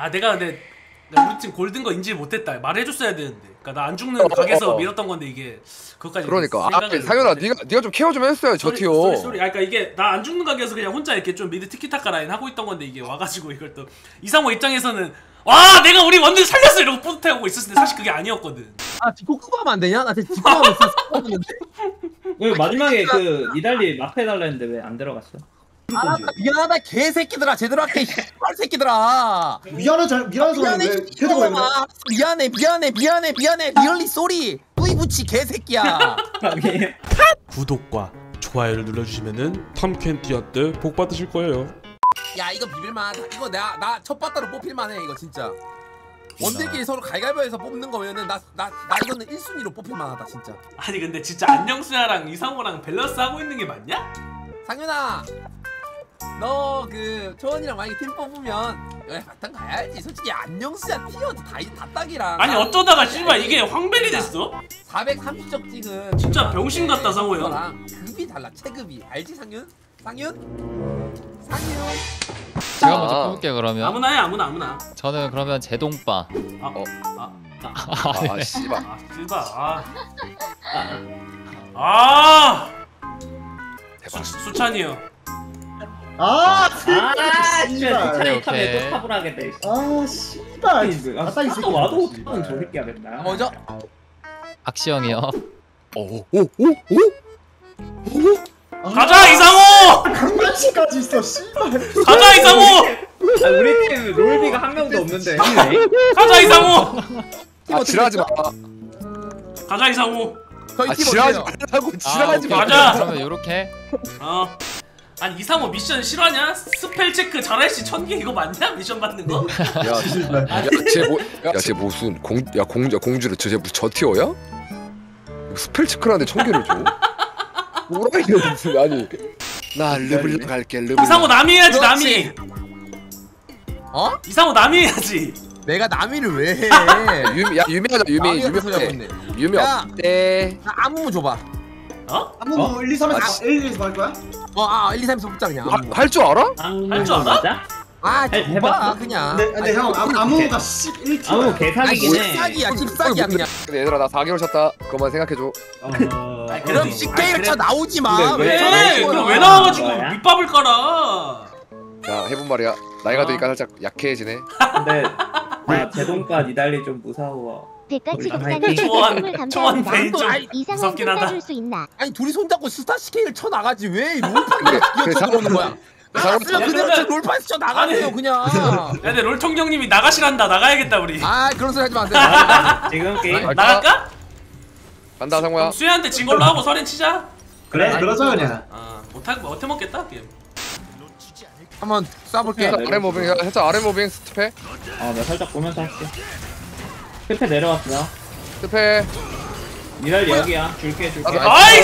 아 내가 근데 우리 팀 골든 거 인지 못했다. 말해줬어야 되는데. 그러니까 나 안 죽는 각에서 밀었던 건데 이게 그것까지. 그러니까 상현아 네가 좀 케어 좀 했어요 저 티어. 쏘리. 아 그러니까 이게 나 안 죽는 각에서 그냥 혼자 이렇게 좀 미드 티키타카 라인 하고 있던 건데 이게 와가지고 이걸 또 이상호 입장에서는 와 내가 우리 원딜 살렸어 이러고 뿌듯해하고 있었는데 사실 그게 아니었거든. 아 뒷코 끄고 하면 안 되냐? 나 뒷코 하면 있었는데. 왜 마지막에 그 니달리 마크 해달라 했는데 왜 안 들어갔어? 아 미안하다 개새끼들아 제대로 할게 씨발 새끼들아. 미안해 미안해 리얼리 쏘리 뿌이부치 개새끼야. 구독과 좋아요를 눌러주시면은 탐켄티아 때 복 받으실 거예요. 야 이거 비빌만 이거 나 첫 바따로 뽑힐만해 이거 진짜. 원딜끼리 서로 갈갈보해서 뽑는 거면은 나 이거는 1순위로 뽑힐만하다 진짜. 아니 근데 진짜 안녕수야랑 이상호랑 밸런스 하고 있는 게 맞냐? 상윤아 너 그 초원이랑 만약에 팀 뽑으면 왜 바탕 가야지. 솔직히 안녕수야 티어 다 딱이랑. 아니 어쩌다가 씨발 이게 황벨이 됐어? 430적 찍은 진짜 병신 같다 상호야. 이거랑 급이 달라 체급이. 알지 상윤? 제가 먼저 뽑을게요 그러면. 아무나 해 아무나. 저는 그러면 제동빠. 씨발. 대박. 수찬이요. 진짜 차라리 탑에 또 탑을 하겠다. 씨발. 아까 와도 탑은 저 새끼 하겠다. 먼저 악시형이요. 가자 이상호! 강만치까지 있어. 씨발. 가자 이상호! 아, 우리 팀 롤비가 한 명도 없는데. 가자 이상호! 지랄하지 마. 가자 이상호! 저희 팀 지랄하지 어때요? 말라고. 지랄하지 마. 가자! 그러면 요렇게. 아니 이상호 미션 실화냐? 스펠 체크 잘할시 1000개 이거 맞냐? 미션 받는 거? 야쟤 무슨 공주를 저 티어야? 스펠 체크라는데 1000개를 줘? 뭐라이게 무슨 아니. 나 르블랑 갈게 르블랑. 이상호 남이 해야지 남이. 어? 이상호 남이 해야지. 내가 남이를 왜 해? 유미하자 유미 야, 어때? 나 아무 줘봐. 아무 1, 2, 3에서 1, 2, 3에서 할 거야? 1, 2, 3에서 뽑자 그냥. 할 줄 알아? 할 줄 알아? 줘봐 해봤어? 그냥. 근데 형 아무가 11티야. 아무 개사기긴 해. 칩사기야 그냥. 근데 얘들아 나 4개월 쉬었다. 그것만 생각해줘. 그럼 10개를 쳐 나오지 마. 왜 나와가지고 밑밥을 깔아? 자 해본 말이야. 나이가 드니까 살짝 약해지네. 근데 나 제동과 니달리 좀 무서워. 대가 취급사는 초원 베인 좀 이상한 무섭긴 하다. 줄 수 있나? 아니 둘이 손잡고 스타 스케일 쳐 나가지 왜 롤판에 끼어쳐보는 거야? 나갔으면 그대로 롤판에서 쳐 나가세요 그냥. 야 근데 롤통령님이 나가시란다. 나가야겠다 우리. 그런 소리 하지 마세요. 지금 게임 나갈까? 간다 상호야. 수야한테 진 걸로 하고 설엔 치자. 그래? 그러자 그냥. 못해 먹겠다 게임. 한번 쏴볼게. 아래 모빙 살짝 아래 모빙 스텝해. 나 살짝 보면서 할게. 끝에 내려왔어. 스텝해. 니달리 여기야. 줄게. 나이스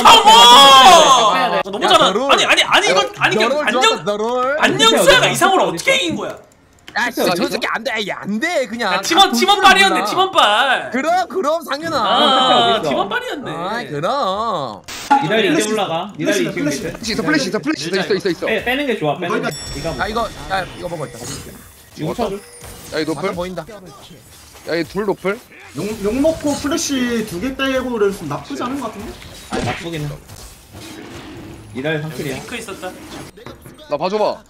이상호! 너무 잘하. 아니 이건 안녕수야가 이상호를 어떻게 이긴 거야? 야, 진짜 저 새끼 안 돼. 안 돼. 그냥. 팀원빨이었네. 팀원빨. 그럼 상윤아. 팀원빨이었네. 그럼. 니달리 이제 올라가. 니달리 지금 밑에. 플래시 있어. 빼는 게 좋아. 빼는 게. 이거 먹어 일단. 용쳐줘. 야 이 노플. 보인다. 야 이 둘 노플. 욕 먹고 플래시 2개 빼고 그래서 나쁘지 않은 것 같은데? 나쁘긴 해. 니달리 상킬이야. 링크 있었다. 나 봐줘봐.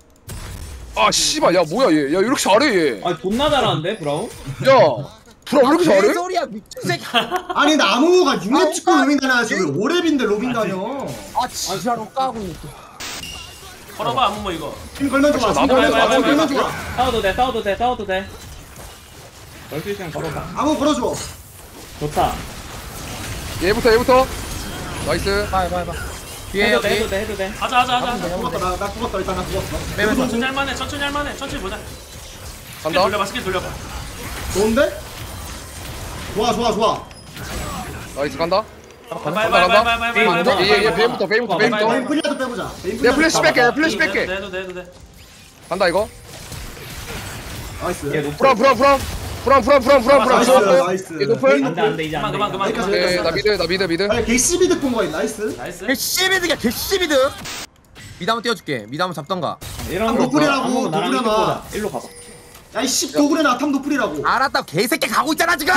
씨발 야 뭐야 얘. 야 이렇게 잘해 얘. 존나 잘하는데 브라운? 야 브라 왜 이렇게 잘해? 소리야 미친 새끼. 아니 나무가 6렙 찍고 로밍 다녀야지 왜 5렙인데 로밍 다녀? 지랄로 까고 있네. 걸어봐 아무 뭐 이거. 팀 걸면 좋아. 팀 걸면 좋아. 싸워도 돼. 넓힐 시간 걸어봐. 아무 걸어줘. 좋다. 얘부터. 나이스. 봐. 해도 돼. 하자. 나 죽었다 일단 나 죽었어. 천천히 할만해. 천천히 보자. 간다. 스킬 돌려봐. 좋은데? 좋아. 나이스 간다. 빨리. 얘 베인부터. 플리아도 빼보자. 내가 플래시 뺄게. 해도 돼. 간다 이거. 나이스. 브람. 나이스. 얘 노플. 안돼 이제 안돼. 그만. 네, 나 미드. 아니 개시비드 본 거야. 나이스. 개씨비드야 개씨비드. 미드 한번 띄워줄게. 미드 한번 잡던가. 이런 노플이라고, 거 나랑 노플이라고. 일로 가봐. 야이씨 도구래나 탐 노플이라고. 알았다 개새끼 가고 있잖아 지금.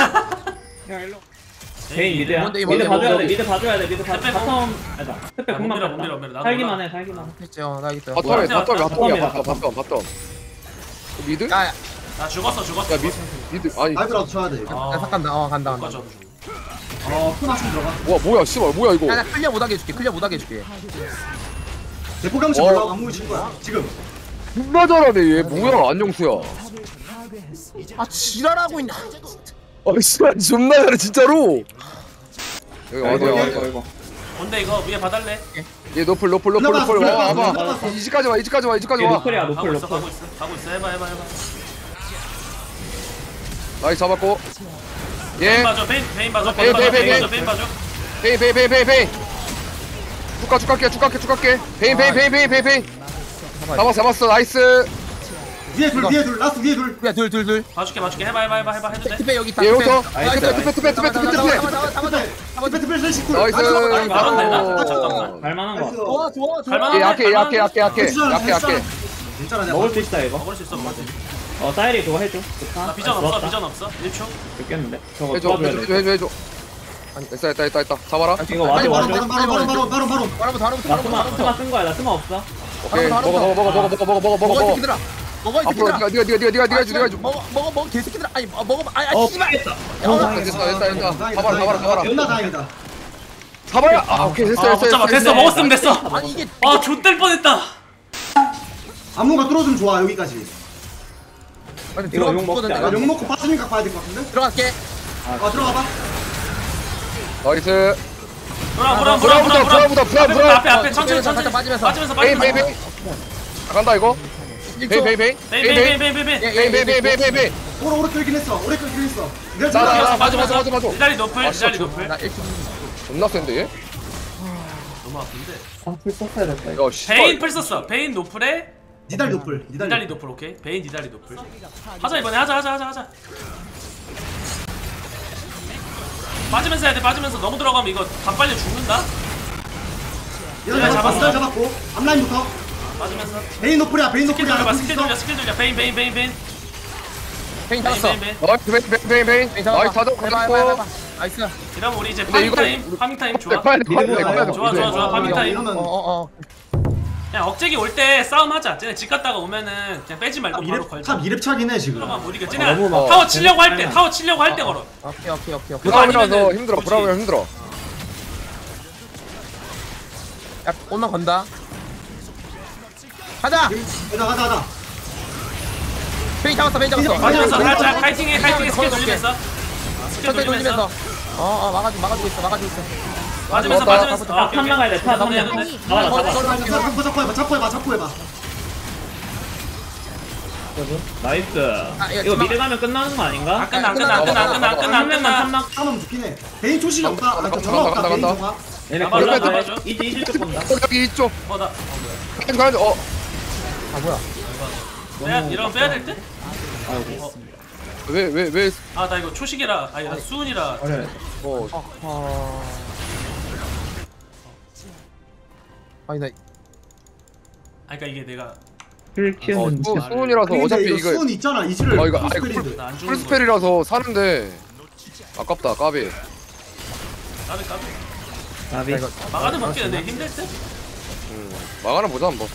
베인 미드야. 뭔데, 미드 뭔데, 봐줘야 돼. 뭔데. 미드 봐줘야 돼. 미드 봐. 스페 바텀 아니다. 스페 아, 공만 못 밀어, 봤다. 못 밀어, 나도 살기만 몰라. 해. 살기만 해. 했죠 나 이겼다. 바텀 미드? 야, 나 죽었어. 야 미드 아니 다이브라도 쳐야 돼. 아, 야 간다. 간다. 간다. 맞아. 큰 맞춤 들어가. 뭐야 씨발 뭐야 이거 야, 나 클리어 못하게 해줄게. 클리어 못하게 해줄게. 대포 경치 올라가고 안무를 친 거야. 지금. 존나 잘하네 얘 뭐야 안녕수야 아 지랄하고 있냐. 아 씨발 존나 잘해 진짜로 여기 어디야 이거. 뭔데 이거 위에 봐달래. 얘 노플 와봐 이지까지 와 이게 와 노플이야. 가고 노플 있어. 노플. 가고 있어. 해봐. 나이스 잡았고 베인 얘 봐줘. 베인 봐줘. 베인, 베인, 베인. 베인 봐줘. 베인 쭉 갈게 베인 잡았어 나이스 위에 둘 라스트 위에 둘. 야 둘. 봐줄게. 해봐. 해도 돼. 티페 여기 있다. 얘부터 티페. 투페 스펠 셀시쿨. 나이스 잠깐만. 갈만한 거. 좋아. 갈만한데? 약해 괜찮아 내가. 먹을 수 있다 이거. 먹을 수 있어. 먹을 수 있어. 사이리 그거 해줘. 좋다. 나 비전 좋았다. 없어. 비전 없어. 1초. 죽겠는데. 저거 도와줘야 돼. 해줘 아니 됐다 잡아라 이거 와줘 와줘. 바로. 나 스마 쓴 거야. 나 스마 없어. 오케이 먹어 먹어 새끼들아. 먹어 이 앞으로 새끼들아. 네가 해줘 먹어 개새끼들아. 아니 먹어. 씨발. 됐다 잡아라 존나 다행이다. 잡아야 오케이 됐어. 먹었으면 됐어. 아니 이게 아, 좆될 뻔했다. 안무가 뚫어주면 좋아 여기까지. 아니 이거 용 죽거든, 먹자. 내가. 용 먹고 빠지니까 봐야 될 것 같은데. 들어갈게. 들어가봐. 나이스 보라. 앞에 천천히. 살짝 빠지면서. 베인 간다 이거 베인 오래 끌긴 했어. 내가 나 들어가. 맞아 니달리 노플. 아, 진짜 나 1킬. 존나 센데 얘? 너무 아픈데. 풀 썼어야 됐다. 이거. 야 씨발 베인 풀 썼어. 베인 노플에 니달리 노플. 니달리 노플. 오케이. 베인 니달리 노플. 하자 이번에 하자. 빠지면서 해야 돼. 빠지면서 너무 들어가면 이거 다 빨려 죽는다. 니달리 잡았어. 잡았고. 앞라인부터. 빠지면서. 베인 노플이야. 스킬 돌려. 베인. 페인 잡았어. 베인 페인 잡았어. 나이스 다들 해봐. 가졌고 나이스. 이러면 우리 이제 근데 이거 파밍 타임 좋아. 빨리 좋아. 파밍 타임. 이러면 그냥 억제기 올 때 싸움하자. 쟤네 집 갔다가 오면은 그냥 빼지 말고 바로 걸자. 탑 2렙 차긴 해 지금. 들어가면 우리가 아, 쟤네 너무 막 타워 치려고 할 때 아니야. 걸어. 오케이. 브라운이라서 힘들어 브라운이라서 힘들어 야 온만 건다. 가자. 가자. 페인 잡았어. 맞으면서 살짝 카이팅해 스킬 돌리면서. 천천히 돌리면서. 막아주고 있어. 맞으면서. 탑 나가야 돼. 탑 나가야 돼. 잡아. 잡고 해봐. 나이스. 야, 이거 미드 가면 끝나는 거 아닌가? 안 끝나. 한 명만 탑막. 싸우면 좋긴 해. 베인 초식이 없다. 간다. 베인 좋아. 얘네 잡아줘, 걸러 잡아줘. 이제 이질 쪽 본다. 여기 이쪽 나 가야지 아 뭐야? 이러면 빼야 될 듯? 왜왜 아 나 이거 초식이라 아니 나 수은이라. 아니 나 그러니까 이게 내가 수은이라서 어차피 이거 수은 있잖아. 이즈를 이거 풀스펠인데. 나 안 죽는 거. 풀스펠이라서 사는데 아깝다 까비 까비. 나비. 막아는 먹기는 힘들 듯? 막아는 보자 한번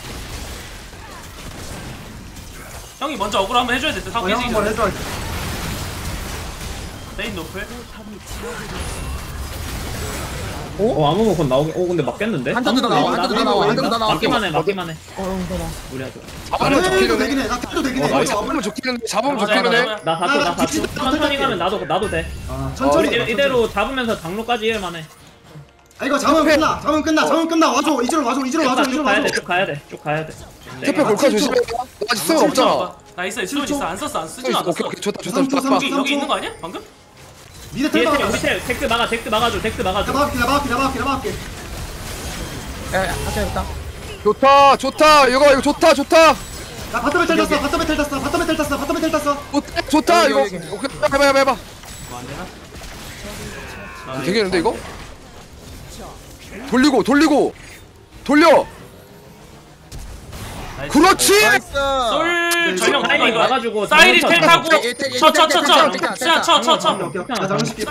형이 먼저 어그로 한번 해줘야 될 듯. 하고 형 깨지기 한번 전에. 해줘. 베인 노플. 아무거 곧 나오게. 근데 맞겠는데? 한턴 더 나와. 맞기만 해. 우리 하자. 잡으면 해도 좋기는 되긴 해 해. 나 해도 되긴 해. 잡으면 좋기는 해 잡으면 좋기는 해 나 4초. 천천히 가면 나도 돼. 천천히. 이대로 잡으면서 장로까지 일만해. 이거 잡으면 끝나. 와줘. 이즈로 와줘. 쭉 가야 돼. 태페 골카 조심해 나 아직 수은 없잖아 나 있어. 수은 있어. 안 썼어. 안 쓰진 않았어. 오케이 좋다 여기 있는 거 아니야? 방금? 미드 뒤에 텔 밑에 덱스 막아줘. 나박게. 야 하자. 좋다 이거 좋다 나 바텀에 텔 땄어. 좋다 이거 여기. 오케이 해봐 뭐 안 되나? 되겠는데 이거? 돌려 그렇지. 나이스. 솔 전령 사이리 이거 와가지고 사이리 텔 타고 오케이, 쳐쳐쳐쳐 나 장식해.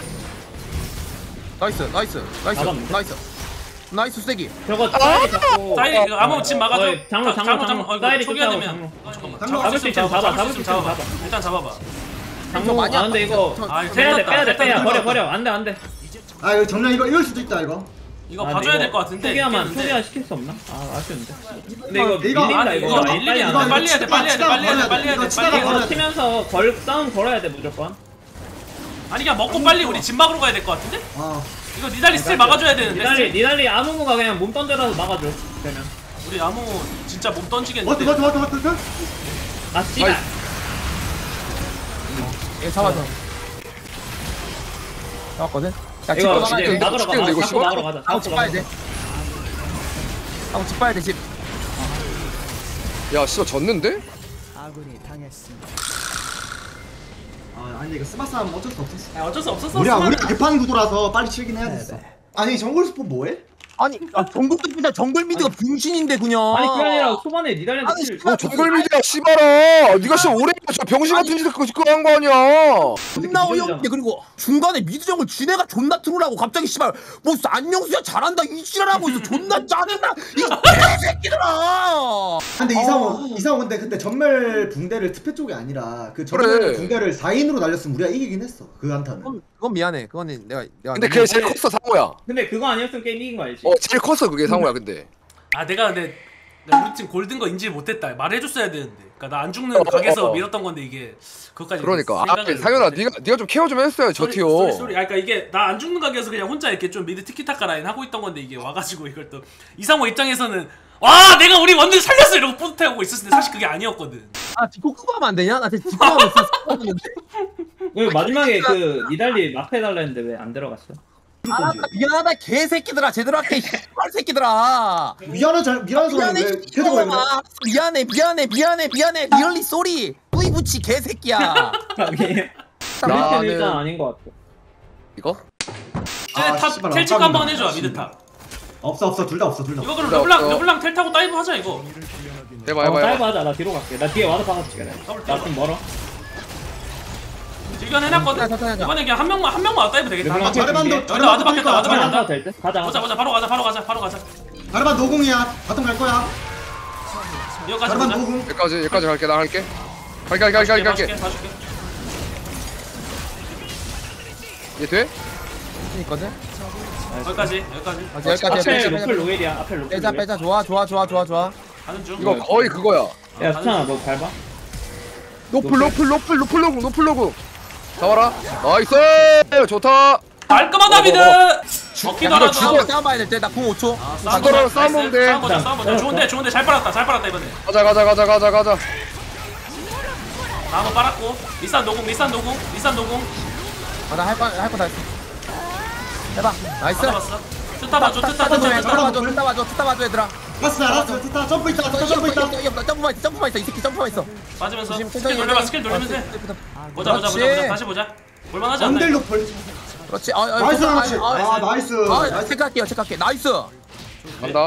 나이스. 나이스 세기. 저거 사이리 잡고 사이리 이거 아무 집 막아줘. 장로 사이리 초기화 쫓아오고 되면 장로. 장로 잡을 수 있으면 잡아, 잡을 수 있으면 잡아. 일단 잡아봐. 장로 많이 아 근데 이거 아 빼야 버려 안돼 아 이거 정말 이럴 수도 있다 이거. 이거 봐줘야 될 것 같은데. 초기화 시킬 수 없나? 아 아쉬운데. 근데 이거 이거 밀린다 이거 이거 밀리게 빨리 안 빨리 돼. 해야 돼. 이거 치다가 이거 걸어야 돼. 치면서 싸움 걸어야 돼 무조건. 아니 그냥 먹고 빨리 우리 집 막으러 가야 될 것 같은데? 이거 니달리 스틸 막아줘야 되는데. 니달리 아무무가 그냥 몸 던져라서 막아줘 되면. 우리 아무 진짜 몸 던지겠는데. 버트. 아 씨발. 얘 잡았어. 잡았거든. 야 이거 집 이제 막아야 막으러 근데 이거 가자. 씨발. 막으러 가자. 집 봐야 돼. 집 봐야 돼 집. 야 씨발 졌는데? 아니 이거 스마스 하면 어쩔 수 없었어. 야, 어쩔 수 없었어. 우리가 급한 구도라서 빨리 치긴 해야 됐어. 아니 정글 스폰 뭐해? 아니 정글도 그냥 정글 미드가 병신인데 그냥. 아니 그게 아니라 초반에 니달리한테 아니, 킬. 너 정글미디야 씨발아. 네가 씨발 오래 저 병신 같은 짓 그거 한 거 아니야. 존나 어이없게. 그리고 중간에 미드 정글 지네가 존나 트롤하고 갑자기 씨발 뭐 안녕수야 잘한다 이 지랄하고 있어. 존나 짜증나 이 개새끼들아. 근데 이상호 근데 그때 전멸 붕대를 특패 쪽이 아니라 그 전멸 그래. 붕대를 4인으로 날렸으면 우리가 이기긴 했어 그 한타는. 그건 미안해. 그거는 내가 근데 그게 제일 컸어 상호야. 근데 그거 아니었으면 게임 이긴 거 알지? 제일 컸어 그게 상호야 근데. 아 내가 근데 우리 팀 골든 거 인지 못했다. 말해줬어야 되는데. 그러니까 나 안 죽는 각에서 밀었던 건데 이게 그것까지. 그러니까 생각을 상현아 네가 좀 케어 좀 했어요 저 티어. 소리. 아 그러니까 이게 나 안 죽는 각에서 그냥 혼자 이렇게 좀 미드 티키타카 라인 하고 있던 건데 이게 와가지고 이걸 또 이상호 입장에서는 와 내가 우리 원딜 살렸어 이러고 뿌듯해하고 있었는데 사실 그게 아니었거든. 아 뒷코 끄고 하면 안 되냐? 나 진짜 뒷코 하면 있었는데. 왜 마지막에 그 니달리 마크 해달라 했는데 왜 안 들어갔어? 아 미안하다 개새끼들아. 제대로 할게 이 새끼들아. 미안해서 미안해 왜 계속 왜 그래? 미안해 리얼리 쏘리 뿌이부치 개새끼야. 나는 일단 아닌 것 같아. 이거? 쟤네 탑 씨발, 텔 체크 아깝다. 한번 해줘 미드 탑. 없어 둘 다 없어. 이거 그럼 없어. 르블랑 텔 타고 다이브 하자 이거. 해봐. 다이브 하자. 나 뒤로 갈게. 나 뒤에 와서 박아줄게. 나 좀 멀어. 질견 해놨거든. 하자. 이번에 그냥 한 명만 와도 다이브 되겠다. 르블랑 자르반도 여기다 와드 받겠다, 와드 받겠다. 가도 될 듯? 가자. 보자 바로 가자. 자르반 노공이야. 바텀 갈 거야. 이거까지 자르반 보자. 노공. 여기까지 갈게 나 갈게. 갈게. 봐줄게. 얘 돼? 있거든. 여기까지. 앞에 로플 로엘이야. 앞에 로플 로엘. 빼자. 좋아. 가는 중. 이거 거의 그거야. 야 수찬아 너 밟아? 노플 잡아라. 나이스 좋다. 깔끔하다 미드. 먹기도 이거 하나 죽어. 싸움 봐야 될 때 나 궁 5초. 죽어라, 싸우면 돼. 싸움 보자. 좋은데 잘 빨았다 이번에. 가자. 나 한번 빨았고. 리산 노공. 나 할 거 다 했어. 해봐. 나이스. 받아봤어. 트타 봐줘 얘들아. 알았어. 트타 점프 있다. 점프만 있어. 이 새끼 점프만 있어. 맞으면서 조심, 스킬 천천히 돌려봐. 해. 스킬 돌리면서 해. 보자. 그렇지. 다시 보자. 볼만하지 않나? 원딜 노플. 그렇지. 나이스. 나이스. 체크할게. 나이스. 간다.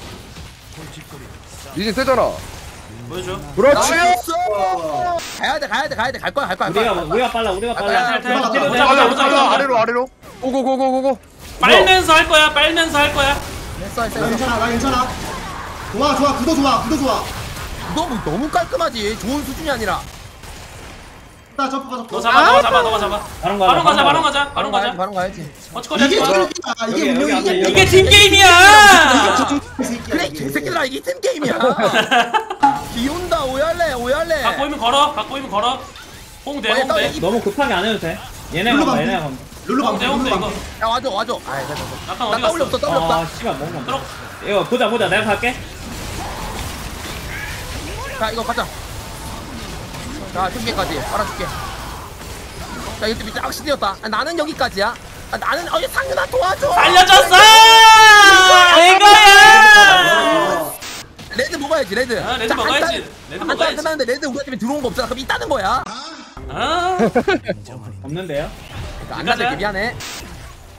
리진 세잖아. 보여줘. 그렇지. 나이스. 가야 돼. 갈 거야. 우리가 빨라. 가자. 아래로. 고고. 빨면서 할 거야. 됐어. 나 괜찮아. 좋아. 구도 좋아. 너무 깔끔하지. 좋은 수준이 아니라. 나 점프. 너 잡아. 바로 가자. 바로 가야지. 어찌거리 이게 하지 마. 이게 운명이 여기, 이게. 이게 팀 게임이야. 그래 개새끼들아 이게 팀 게임이야. 비온다. 오열래. 갖고 있면 걸어. 홍대. 너무 급하게 안 해도 돼. 얘네 룰루 간다. 방패. 룰루 방패. 이거. 야 와줘. 약간 나 어디 더블 갔어? 없어. 아 씨발 먹는 들어. 이거 보자. 내가 갈게. 자 이거 가자. 자 10개까지 빨아줄게. 자 이때 밑에 악시 뛰었다. 나는 여기까지야. 나는 상윤아 도와줘. 알려줬어. 이거야. 레드 먹어야지 레드. 레드 먹어야지. 한타 끝났는데 레드 우리 팀에 들어온 거 없잖아. 그럼 있다는 거야. 아. 없는데요? 안 나들게 미안해.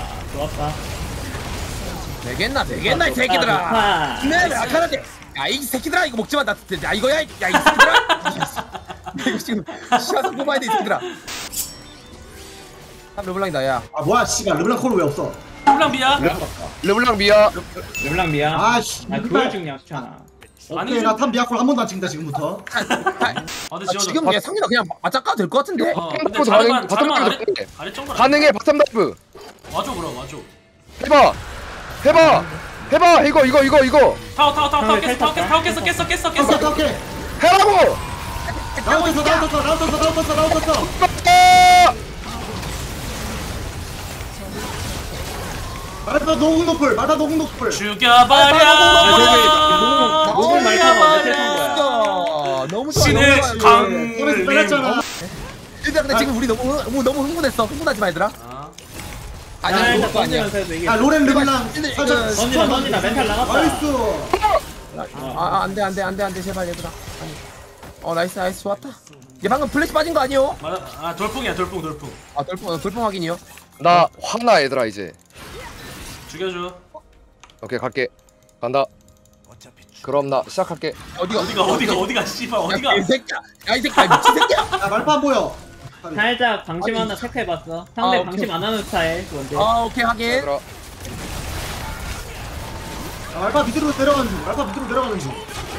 좋았다. 되겠나 이 새끼들아. 좋다. 네 라카라데. 야이 새끼들아 이거 먹지마 나 야 이거야 야이 새끼들아. 이거 지금 시야서 뽑아야 돼 이 새끼들아. 르블랑이다 야. 아 뭐야 씨발 르블랑 콜 왜 없어? 르블랑 미야. 르블랑 미야. 르블랑 미야. 아씨 그걸 찍냐 수찬아. 아니, 오케이 나탄 미아콜 한 번도 안 찍는다 지금부터. 아 근데 지금 지금 얘 상민아 그냥 맞짱 될 것 같은데. 근데 바텀 자르반 가능- 아래 정글 가능해 바텀 다이브. 와줘 그럼 와줘. 해봐. 해봐. 해봐 이거 타워 형을 깼어 타워 깼어 오케이. 해라고. 나왔어. 아! 말파 노궁 노플. 죽여버려 녹음 말타가 왜 태산 거야? 너무 좋아. 신의 너무 좋아. 강림 빼놨잖아. 얘들아 근데 지금 우리 너무 흥분했어. 흥분하지 마 얘들아. 아니야 일단 그거 아니야. 던지면서 해도 이게 야 로렌 르블랑. 근데 던지나 멘탈 나갔다. 나이스. 안돼 제발 얘들아. 아니. 나이스 좋았다. 얘 방금 플래시 빠진 거 아니요? 맞아 돌풍이야 돌풍 돌풍 확인이요. 나 화나 얘들아 이제. 죽여줘 오케이 갈게. 간다. 그럼 나 시작할게. 어디가 씨발 어디가 이 새끼야. 이 새끼야 미친 새끼야. 야 말파 안 보여. 살짝 방심 하나 체크해봤어. 상대 오케이. 방심 안 하는 스타일 그건데. 오케이 확인. 얘들아. 말파 밑으로 내려가는 중.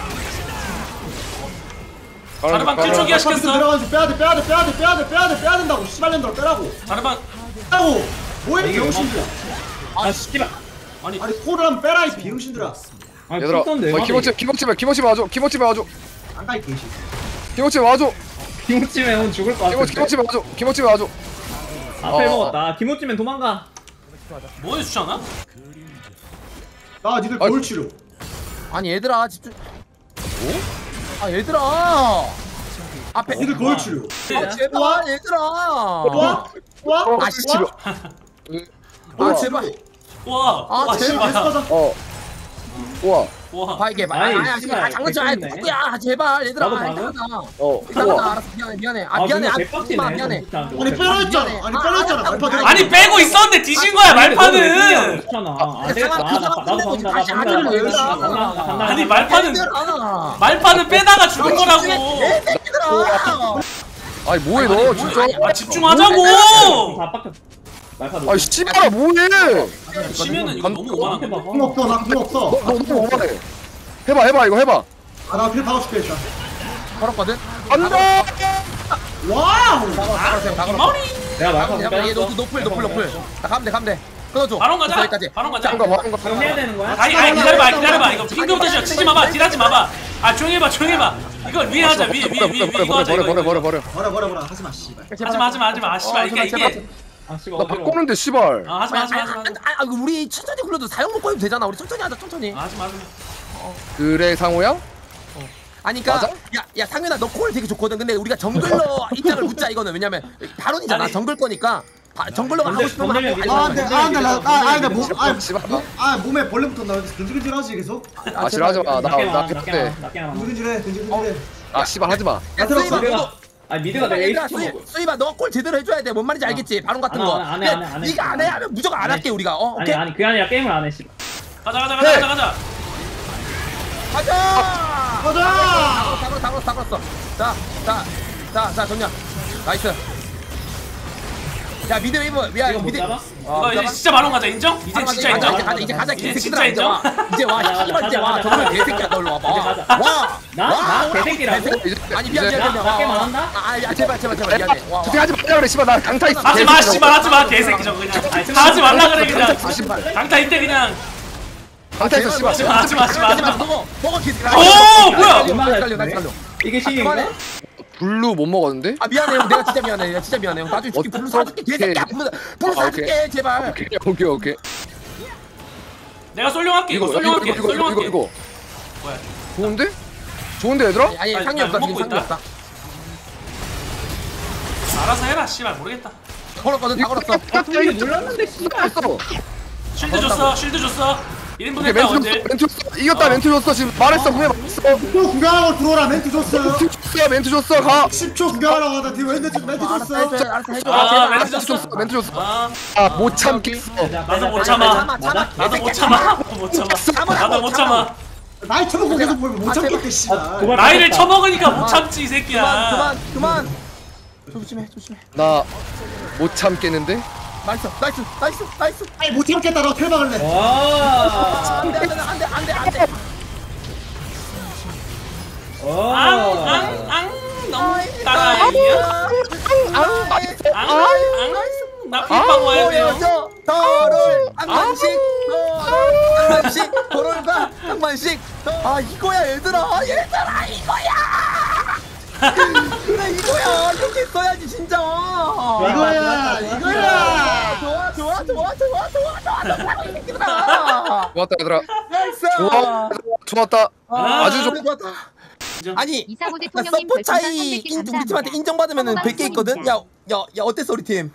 자르방 가는 킬쪽이야 말파 밑으로 시켰어 내려가는 중. 빼야 된다고. 씨발년들 빼라고. 자르방 빼라고. 뭐해 병신들아. 아 씨발. 아니 아니 코를 한번 빼라 이 비응신들아. 아니 얘들아. 풀던데. 김어치 와줘. 안 가 이 개시. 김어치 와줘. 김우찌면 형 죽을 것 같아. 김어치 와줘. 앞에 어. 먹었다. 김우찌면 도망가. 뭐해 주잖아? 나 니들 아, 거울 치료. 아니 얘들아 집중. 얘들아. 앞에. 니들 거울 치료. 제발 얘들아. 와? 치료. 제발. 와 제발. 씨발 우와. 와 이게 아이, 씨발, 장난쳐. 개꿀이네. 야 제발 얘들아. 나도 막아? 이따가 알았어. 미안해. 미안해. 개빡치네. 미안해. 아니 빼라 했잖아. 말파 내가. 아니 빼고 있었는데 뒤진 거야 말파는 안 되겠다. 나도 간다. 아니 말파는 빼다가 죽은 거라고 아니 뭐해 너 진짜. 집중하자고 다 빡쳤. 말파 아이 씨발아 뭐해. 치면은 이거 너무 오만한 건데 궁 없어. 나궁 없어. 너 너무 오만해. 해봐 이거 해봐. 나필 박아줄게 일단. 걸었거든. 간다. 와우. 머리 내가 말파 얘 노플. 나 가면 돼. 끊어줘. 바론 가자 여기까지. 바론 가자 그럼 해야 되는 거야? 아니 기다려봐 이거 핑크부터 시작 치지 마봐 딜하지 마봐 조용히 해봐 이거 위에 하자 위에 이거 하자 버려. 하지마 씨발. 하지마 씨발 이게 아 씨발 나 어지러워. 바꾸는데 씨발. 하지마 우리 천천히 굴러도 사용 먹고 해도 되잖아. 우리 천천히 하자. 하지마 그래 상호야? 아니 그니까 맞아? 야 상윤아 너 콜 되게 좋거든. 근데 우리가 정글러 입장을 묻자 이거는. 왜냐면 바론이잖아. 아니. 정글 거니까 정글러가 하고 싶으면 건들면 하고. 믿어. 씨발. 몸에 벌레 붙었나? 근질근질하지 계속. 아 싫어하지 마. 나 피곤해. 낮게 하나. 근질근질해. 아 씨발 하지 마. 야 수입아 미드가 아니 미드가 내가 얘들아 에이스 먹어. 수입아 너 콜 제대로 해줘야 돼. 뭔 말인지 알겠지? 바론 같은 거. 안 해. 네가 안 해 하면 무조건 안 할게 우리가. 오케이. 아니 그게 아니라 게임을 안 해. 씨발. 가자 가자. 다 걸었어. 자 정렬. 나이스. 야 미드 웨이브. 야 이거 못 미드. 잡아? 이거 이제 진짜 바론 가자 인정? 이제 진짜 인정? 이제 가자. 이제 개새끼들아, 진짜 인정? 이제 와. 씨발 이제 와. 가자. 정말 개새끼야 너 일로 이제 와봐. 가자. 와. 나 개새끼라고? 아니 미안. 나 게임 안 한다? 야 제발 미안해. 와. 어떻게 하지 말라 그래 씨발 나 강타 있어. 하지마 씨발 하지마 개새끼 저거 그냥 다 하지 말라 그래 그냥 씨발. 강타 이때 그냥 강타 있어 씨발. 하지마 먹어 개새끼야. 오 뭐야 날려. 이게 신인가? 그만해. 블루 못 먹었는데? 아 미안해 형. 내가 진짜 미안해 형. 나중에 줄게. 불 사줄게. 개새끼야. 불 사줄게 제발. 오케이. 내가 솔룡할게 이거 솔룡할게 이거. 뭐야? 좋은데 얘들아? 아니 아니, 상이 없다. 먹고 지금 상이 있다. 없다. 알아서 해라 씨발 모르겠다 걸었거든. 다 걸었어. 이게 눌렀는데 씨발. 쉴드 줬어 1인분 오케이 했다 언제 멘트 줬어. 이겼다 멘트 줬어 지금 말했어 분명 말했어. 또 구경하고 들어오라. 멘트 줬어요. 멘트 줬어 가. 10초 구경하라고 하다 뒤에 멘트 줬어요. 알았어 해줘. 아 제발. 멘트 줬어 못 참겠어. 나도 못 참아 맞아? 나도 못 참아 나이 쳐먹고 계속 못 참겠대 씨발. 나이를 처먹으니까 못 참지 이 새끼야 그만. 조심해. 나 못 참겠는데? 나이스. 아니 못 참겠다. 너 킬박을래. 와. 안돼. 앙 너무 따라이야 나 필방 와야 돼요 더를 한 번씩. 장만식 버럴과 장만식. 아 이거야 얘들아 이거야. 그래 이거야 이렇게 써야지 진짜. 이거야 이거야. 좋아 이 새끼들아. 좋았다 얘들아. 나이스. 좋았다. 아주 좋. 좋았다. 아니 이사고 대통령님 서포 차이 별풍선 300개 우리 팀한테 감사합니다. 인정받으면은 100개 있거든. 야 어땠어 우리 팀?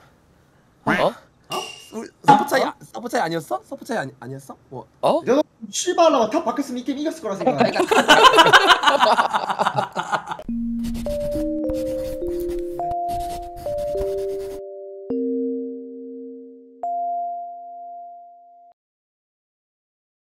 우리 서포 차이 아니었어? 서포 차이 아니었어? 뭐? 내가 씨발라가 탑 바뀌었으면 이 게임 이겼을 거라 생각.